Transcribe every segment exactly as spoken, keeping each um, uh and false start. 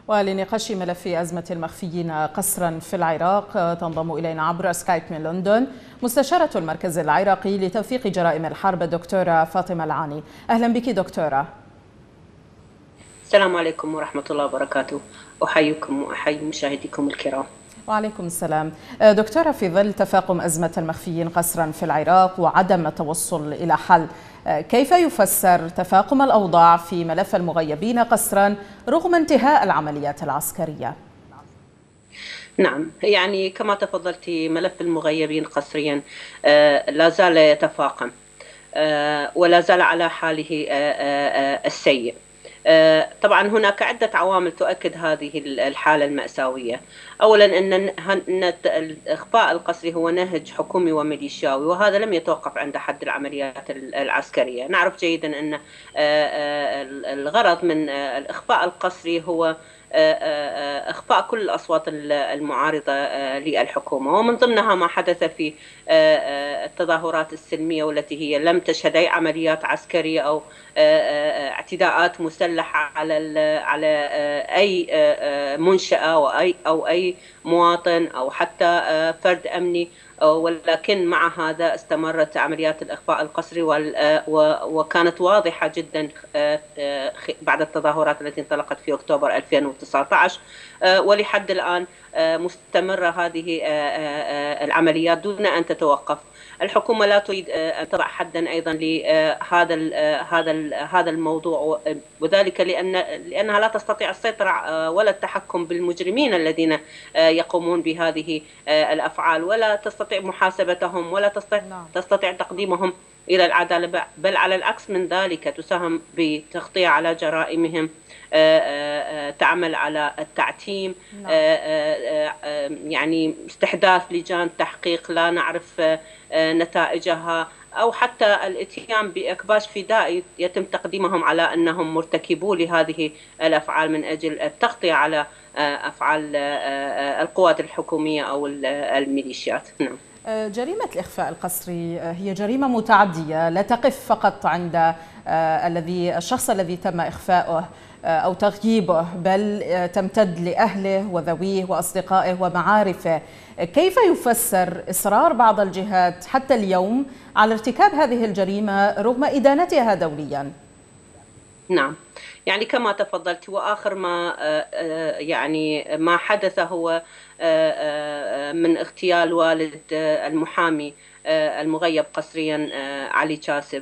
ولنقاش ملف أزمة المخفيين قسرا في العراق تنضم إلينا عبر سكايب من لندن مستشارة المركز العراقي لتوثيق جرائم الحرب الدكتورة فاطمة العاني. أهلا بك دكتورة. السلام عليكم ورحمة الله وبركاته. أحييكم وأحيي مشاهديكم الكرام. وعليكم السلام. دكتورة، في ظل تفاقم أزمة المخفيين قسرا في العراق وعدم التوصل إلى حل، كيف يفسر تفاقم الأوضاع في ملف المغيبين قسرا رغم انتهاء العمليات العسكرية؟ نعم، يعني كما تفضلت ملف المغيبين قسريا لا زال يتفاقم ولا زال على حاله السيء. طبعا هناك عدة عوامل تؤكد هذه الحالة المأساوية. أولا أن الإخفاء القسري هو نهج حكومي وميليشياوي، وهذا لم يتوقف عند حد العمليات العسكرية. نعرف جيدا أن الغرض من الإخفاء القسري هو إخفاء كل الأصوات المعارضة للحكومة، ومن ضمنها ما حدث في التظاهرات السلمية والتي هي لم تشهد أي عمليات عسكرية أو اعتداءات مسلحة على على أي منشأة أو أي أو أي مواطن أو حتى فرد أمني، ولكن مع هذا استمرت عمليات الإخفاء القسري وكانت واضحة جدا بعد التظاهرات التي انطلقت في أكتوبر ألفين وتسعة عشر، ولحد الآن مستمرة هذه العمليات دون أن تتوقف. الحكومة لا تريد أن تضع حدا أيضا لهذا هذا هذا الموضوع، وذلك لأن لأنها لا تستطيع السيطرة ولا التحكم بالمجرمين الذين يقومون بهذه الأفعال، ولا تستطيع محاسبتهم، ولا تستطيع تستطيع تقديمهم إلى العدالة، بل على العكس من ذلك تساهم بتغطية على جرائمهم، تعمل على التعتيم، يعني استحداث لجان تحقيق لا نعرف نتائجها، أو حتى الاتيان بأكباش فدائي يتم تقديمهم على أنهم مرتكبو لهذه الأفعال من أجل التغطية على أفعال القوات الحكومية أو الميليشيات. نعم. جريمة الإخفاء القسري هي جريمة متعدية، لا تقف فقط عند الذي الشخص الذي تم إخفاؤه أو تغييبه، بل تمتد لأهله وذويه وأصدقائه ومعارفه. كيف يفسر إصرار بعض الجهات حتى اليوم على ارتكاب هذه الجريمة رغم إدانتها دوليا؟ نعم، يعني كما تفضلت، وآخر ما يعني ما حدث هو من اغتيال والد المحامي المغيب قسريا علي كاسب.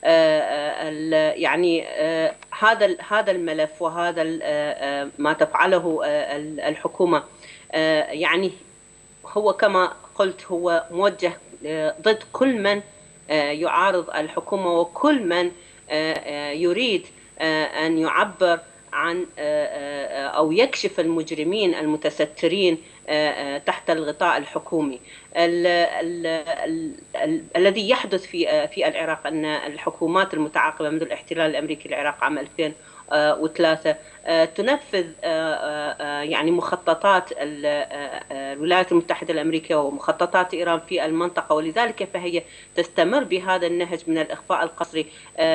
يعني هذا هذا الملف وهذا ما تفعله الحكومة يعني هو كما قلت هو موجه ضد كل من يعارض الحكومة وكل من يريد أن يعبر عن أو يكشف المجرمين المتسترين تحت الغطاء الحكومي. ال ال ال ال الذي يحدث في في العراق أن الحكومات المتعاقبة منذ الاحتلال الأمريكي للعراق عام ألفين وثلاثة تنفذ يعني مخططات الولايات المتحدة الأمريكية ومخططات إيران في المنطقة، ولذلك فهي تستمر بهذا النهج من الإخفاء القسري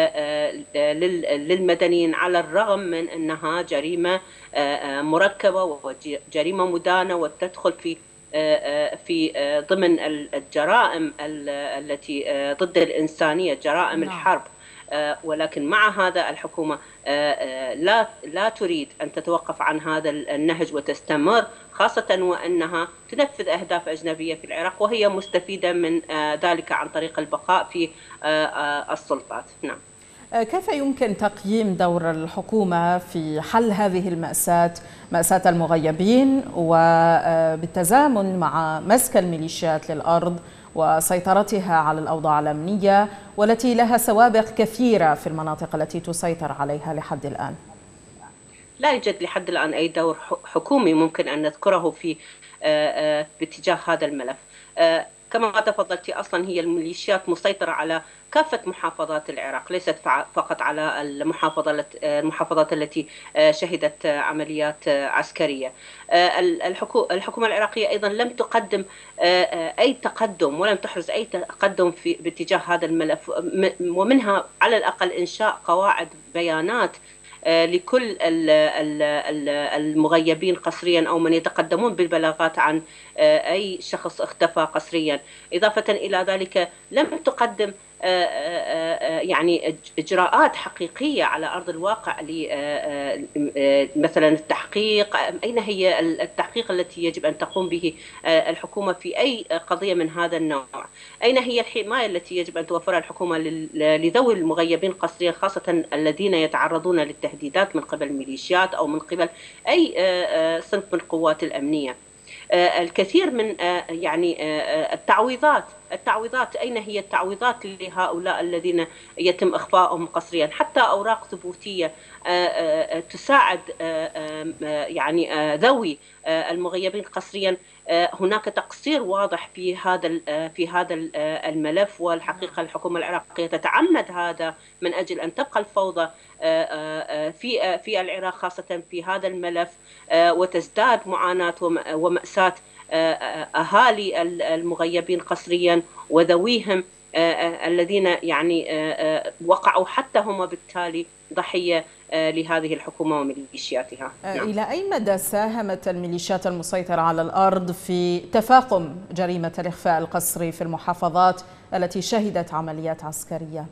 للمدنيين، على الرغم من أنها جريمة مركبة وجريمة مدانة وتدخل في في ضمن الجرائم التي ضد الإنسانية، جرائم الحرب. ولكن مع هذا الحكومة لا لا تريد أن تتوقف عن هذا النهج وتستمر، خاصة وأنها تنفذ أهداف أجنبية في العراق وهي مستفيدة من ذلك عن طريق البقاء في السلطات. نعم. كيف يمكن تقييم دور الحكومة في حل هذه المأساة، مأساة المغيبين، وبالتزامن مع مسك الميليشيات للأرض وسيطرتها على الأوضاع الأمنية والتي لها سوابق كثيرة في المناطق التي تسيطر عليها لحد الآن؟ لا يوجد لحد الآن أي دور حكومي ممكن أن نذكره في باتجاه هذا الملف. كما تفضلت، أصلا هي الميليشيات مسيطرة على كافة محافظات العراق، ليست فقط على المحافظات المحافظات التي شهدت عمليات عسكرية. الحكومة العراقية أيضا لم تقدم أي تقدم ولم تحرز أي تقدم في باتجاه هذا الملف، ومنها على الأقل إنشاء قواعد بيانات لكل المغيبين قسريا أو من يتقدمون بالبلاغات عن أي شخص اختفى قسريا. إضافة إلى ذلك لم تقدم يعني إجراءات حقيقية على أرض الواقع مثلا التحقيق. أين هي التحقيق التي يجب أن تقوم به الحكومة في أي قضية من هذا النوع؟ أين هي الحماية التي يجب أن توفرها الحكومة لذوي المغيبين قسريا، خاصة الذين يتعرضون للتهديدات من قبل الميليشيات أو من قبل أي صنف من القوات الأمنية؟ الكثير من يعني التعويضات التعويضات أين هي التعويضات لهؤلاء الذين يتم إخفاؤهم قسريا؟ حتى أوراق ثبوتية تساعد يعني ذوي المغيبين قسريا. هناك تقصير واضح في هذا في هذا الملف، والحقيقة الحكومة العراقية تتعمد هذا من أجل أن تبقى الفوضى في في العراق، خاصة في هذا الملف، وتزداد معاناة ومأساة أهالي المغيبين قسريا وذويهم الذين يعني وقعوا حتى هم بالتالي ضحية لهذه الحكومة وميليشياتها. نعم. إلى أي مدى ساهمت الميليشيات المسيطرة على الأرض في تفاقم جريمة الإخفاء القسري في المحافظات التي شهدت عمليات عسكرية؟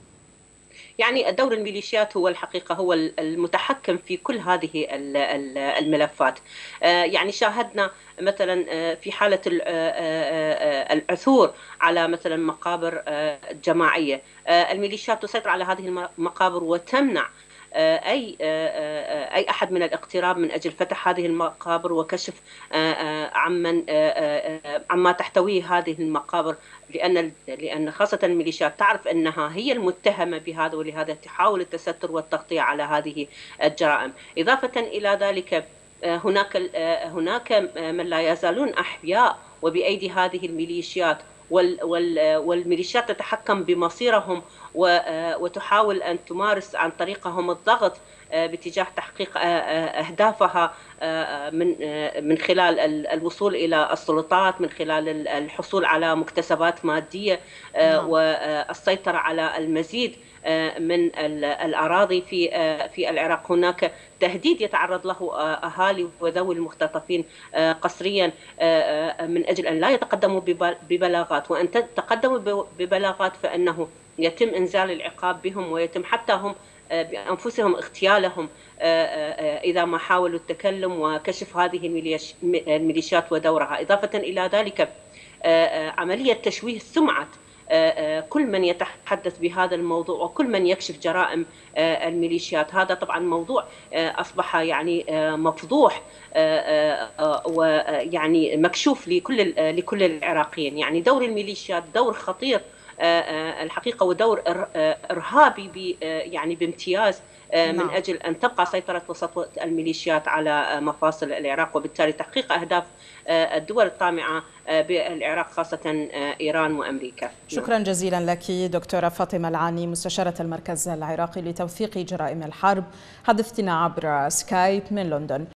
يعني دور الميليشيات هو الحقيقة هو المتحكم في كل هذه الملفات. يعني شاهدنا مثلا في حالة العثور على مثلا مقابر جماعية، الميليشيات تسيطر على هذه المقابر وتمنع أي أي أحد من الاقتراب من أجل فتح هذه المقابر وكشف عمن عما تحتويه هذه المقابر، لأن لأن خاصة الميليشيات تعرف أنها هي المتهمة بهذا، ولهذا تحاول التستر والتغطية على هذه الجرائم. إضافة إلى ذلك هناك هناك من لا يزالون أحياء وبأيدي هذه الميليشيات، والميليشيات تتحكم بمصيرهم وتحاول أن تمارس عن طريقهم الضغط باتجاه تحقيق أهدافها من من خلال الوصول إلى السلطات، من خلال الحصول على مكتسبات مادية والسيطرة على المزيد من الأراضي في في العراق. هناك تهديد يتعرض له أهالي وذوي المختطفين قسريا من أجل أن لا يتقدموا ببلاغات، وأن تقدموا ببلاغات فإنه يتم إنزال العقاب بهم، ويتم حتى هم بأنفسهم اغتيالهم إذا ما حاولوا التكلم وكشف هذه الميليشيات ودورها. إضافة إلى ذلك عملية تشويه سمعة كل من يتحدث بهذا الموضوع وكل من يكشف جرائم الميليشيات. هذا طبعا موضوع أصبح يعني مفضوح ويعني مكشوف لكل لكل العراقيين. يعني دور الميليشيات دور خطير الحقيقة، ودور إرهابي يعني بامتياز من أجل أن تبقى سيطرة وسطوة الميليشيات على مفاصل العراق، وبالتالي تحقيق أهداف الدول الطامعة بالعراق خاصة إيران وأمريكا. شكرا جزيلا لك دكتورة فاطمة العاني، مستشارة المركز العراقي لتوثيق جرائم الحرب، حدثتنا عبر سكايب من لندن.